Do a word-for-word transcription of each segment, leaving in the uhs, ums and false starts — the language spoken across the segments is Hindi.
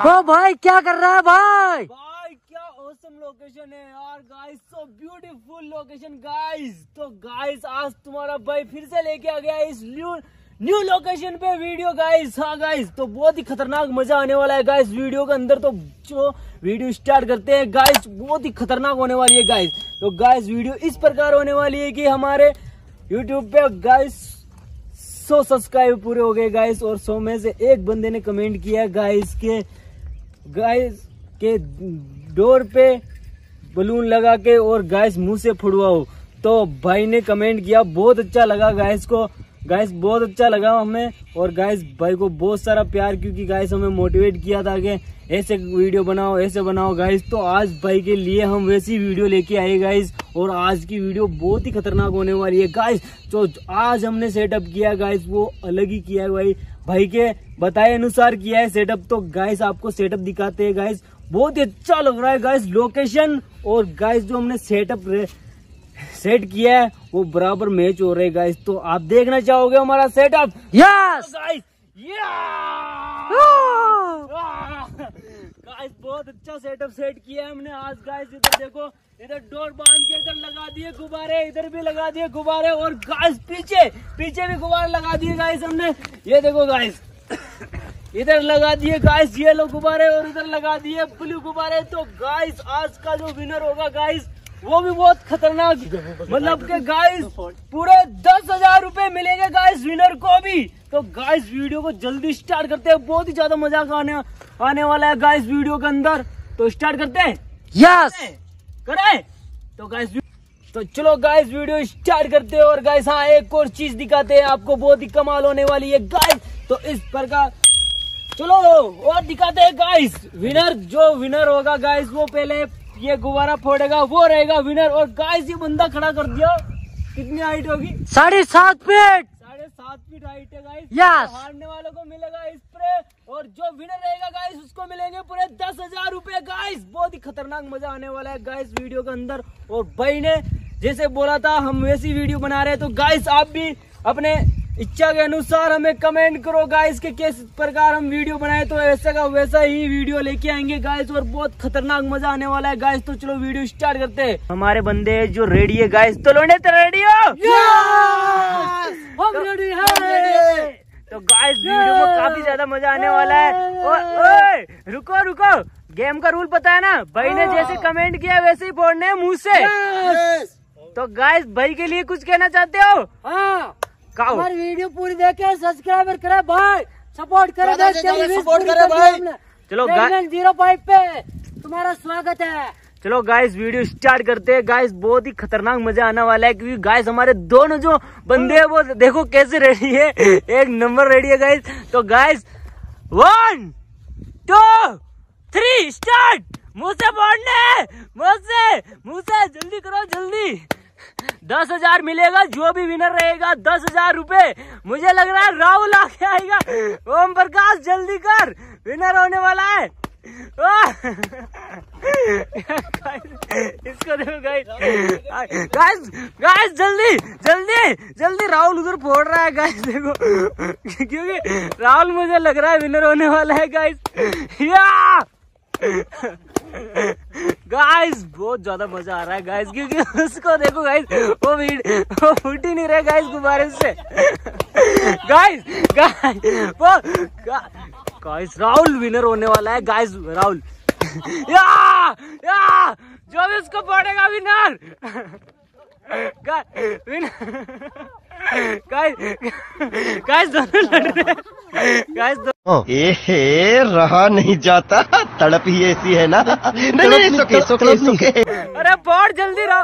वो भाई क्या कर रहा है भाई? भाई क्या ऑसम लोकेशन है यार guys, so beautiful location guys. तो गाइस आज तुम्हारा भाई फिर से लेके आ गया इस न्यू न्यू लोकेशन पे वीडियो गाइस। हाँ गाइस, तो बहुत ही खतरनाक मजा आने वाला है गाइस वीडियो के अंदर। तो जो वीडियो स्टार्ट करते हैं गाइस, बहुत ही खतरनाक होने वाली है गाइस। तो गाइस वीडियो इस प्रकार होने वाली है कि हमारे यूट्यूब पे गाइस सौ सब्सक्राइब पूरे हो गए गाइस, और सौ में से एक बंदे ने कमेंट किया गाइस के गाइस के डोर पे बलून लगा के और गाइस मुंह से फुड़वाओ। तो भाई ने कमेंट किया, बहुत अच्छा लगा गाइस को, गाइस बहुत अच्छा लगा हमें। और गाइस भाई को बहुत सारा प्यार, क्योंकि गाइस हमें मोटिवेट किया था कि ऐसे वीडियो बनाओ ऐसे बनाओ गाइस। तो आज भाई के लिए हम वैसी वीडियो लेके आए गाइस, और आज की वीडियो बहुत ही खतरनाक होने वाली है गाइस। जो आज हमने सेटअप किया गाइस वो अलग ही किया है भाई, भाई के बताए अनुसार किया है सेटअप। तो गाइस आपको सेटअप दिखाते हैं गाइस, बहुत ही अच्छा लग रहा है गाइस लोकेशन। और गाइस जो हमने सेटअप सेट किया है वो बराबर मैच हो रहे हैं गाइस। तो आप देखना चाहोगे हमारा सेटअप? यस गाइस गाइस बहुत अच्छा सेटअप सेट किया है हमने आज गाइस। इधर देखो, इधर डोर बांध के इधर लगा दिए गुब्बारे, इधर भी लगा दिए गुब्बारे, और गाइस पीछे पीछे भी गुब्बारे लगा दिए गाइस हमने। ये देखो गाइस इधर लगा दिए गाइस येलो गुब्बारे, और इधर लगा दिए ब्लू गुब्बारे। तो गाइस आज का जो विनर होगा गाइस वो भी बहुत खतरनाक, मतलब के गाइस पूरे दस हजार रूपए मिलेंगे गाइस विनर को भी। तो गाइस वीडियो को जल्दी स्टार्ट करते हैं, बहुत ही ज्यादा मजाक आने आने वाला है गाइस वीडियो के अंदर। तो स्टार्ट करते हैं? यस करें तो गाइस, तो चलो गाइस वीडियो स्टार्ट करते हैं। और गाइस हाँ एक और चीज दिखाते हैं आपको, बहुत ही कमाल होने वाली है गाइस। तो इस प्रकार चलो और दिखाते हैं गाइस विनर। जो विनर होगा गाइस वो पहले ये गुब्बारा फोड़ेगा, वो रहेगा विनर। और गाइस ये बंदा खड़ा कर दिया, कितनी हाइट होगी? साढ़े सात फीट साढ़े सात फीट हाइट है गाइस। यस। तो हारने वालों को मिलेगा स्प्रे, और जो विनर रहेगा गाइस उसको मिलेंगे पूरे दस हजार रूपए गाइस। बहुत ही खतरनाक मजा आने वाला है गाइस वीडियो के अंदर। और भाई ने जैसे बोला था हम वैसी वीडियो बना रहे हैं। तो गाइस आप भी अपने इच्छा के अनुसार हमें कमेंट करो गाइस के किस प्रकार हम वीडियो बनाए, तो ऐसा का वैसा ही वीडियो लेके आएंगे गाइस। और बहुत खतरनाक मजा आने वाला है गाइस। तो चलो वीडियो स्टार्ट करते हैं। हमारे बंदे जो रेडी है गाइस, तो लोने तो रेडी हो? हम रेडी हैं। तो गाइस वीडियो में काफी ज्यादा मजा आने वाला है। ओ, ओए, रुको रुको, गेम का रूल पता है ना? भाई ने जैसे कमेंट किया वैसे ही फोड़ने हैं मुंह से। तो गाइस भाई के लिए कुछ कहना चाहते हो? हाँ, हमारी वीडियो पूरी देखे, सब्सक्राइबर करे भाई, सपोर्ट करे, सपोर्ट करे भाई। चलो जीरो फाइव पे तुम्हारा स्वागत है। चलो गाइस वीडियो स्टार्ट करते हैं गाइस। बहुत ही खतरनाक मजा आने वाला है, क्योंकि गाइस हमारे दोनों जो बंदे हैं वो देखो कैसे रेडी है, एक नंबर रेडी है गाइस। तो guys one two three start. मुंह से बोलने, मुंह से मुंह से जल्दी करो जल्दी। दस हजार मिलेगा जो भी विनर रहेगा, दस हजार रूपए। मुझे लग रहा है राहुल आके आएगा। ओम प्रकाश जल्दी कर, विनर होने वाला है। इसको देखो गाइस, गाइस गाइस जल्दी जल्दी जल्दी, राहुल उधर फोड़ रहा है गाइस देखो, क्योंकि राहुल मुझे लग रहा है विनर होने वाला है गाइस। या गाइस बहुत ज्यादा मजा आ रहा है गाइस, क्योंकि उसको देखो गाइस वो वो फूट ही नहीं रहे गाइस गुब्बारे से। गाइस गाइस वो गाइस राहुल विनर होने वाला है गाइस, राहुल। या या जो भी उसको पड़ेगा विनर गाइस दोनों लड़ रहे गाइस। ए रहा नहीं जाता, तड़प ही ऐसी है ना। नहीं नहीं सुके सुके सुके। अरे फोड़ जल्दी रहो,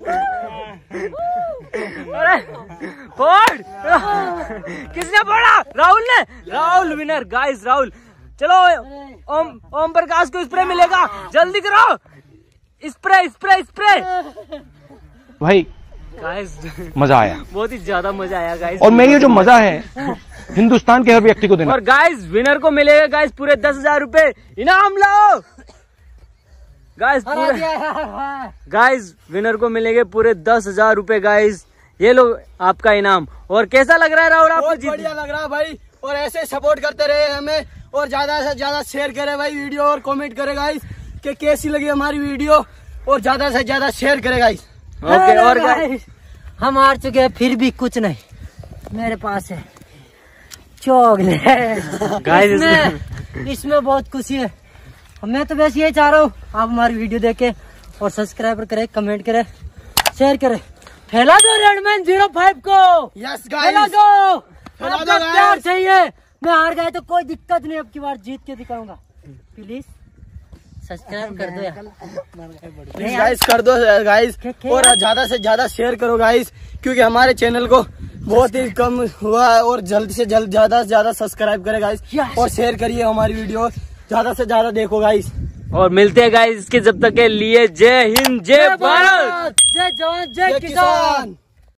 अरे फोड़। किसने फोड़ा? राहुल ने। Rahul winner guys, Rahul. चलो ओम ओम प्रकाश को स्प्रे मिलेगा, जल्दी करो स्प्रे स्प्रे स्प्रे। भाई गाइस मजा आया, बहुत ही ज्यादा मजा आया गाइस। और मैं ये जो मजा है हिंदुस्तान के हर व्यक्ति को देना। और गाइस विनर को मिलेगा गाइस पूरे दस हजार रूपए इनाम। लो गाइस पूरे गाइस विनर को मिलेंगे पूरे दस हजार रूपए गाइस। ये लो आपका इनाम। और कैसा लग रहा है राहुल आपको? बहुत बढ़िया लग रहा है भाई, और ऐसे सपोर्ट करते रहे हमें, और ज्यादा से ज्यादा शेयर करे भाई वीडियो और कमेंट करे गाइस कि कैसी लगी हमारी वीडियो और ज्यादा से ज्यादा शेयर करे गाइस। ओके और गाइस हम हार चुके हैं फिर भी कुछ नहीं, मेरे पास है चॉकलेट गाइस इसमें, इसमें बहुत खुशी है। मैं तो बस ये चाह रहा हूँ आप हमारी वीडियो देखें और सब्सक्राइब करें, कमेंट करें, शेयर करें, फैला दो रेडमैन जीरो फाइव को। यस फैला गाइस, दो, फैला आपका दो प्यार guys। चाहिए। मैं हार गया तो कोई दिक्कत नहीं, अब की बार जीत के दिखाऊंगा। प्लीज सब्सक्राइब कर दो यार, प्लीज गाइस कर दो गाइस और ज्यादा से ज्यादा शेयर करो गाइस, क्योंकि हमारे चैनल को बहुत ही कम हुआ है और जल्द से जल्द ज्यादा से ज्यादा सब्सक्राइब करे गाइस और शेयर करिए हमारी वीडियो, ज्यादा से ज्यादा देखो गाइस। और मिलते हैं गाइस इसके जब तक के लिए जय हिंद जय भारत जय जवान जय जय किसान। किसान।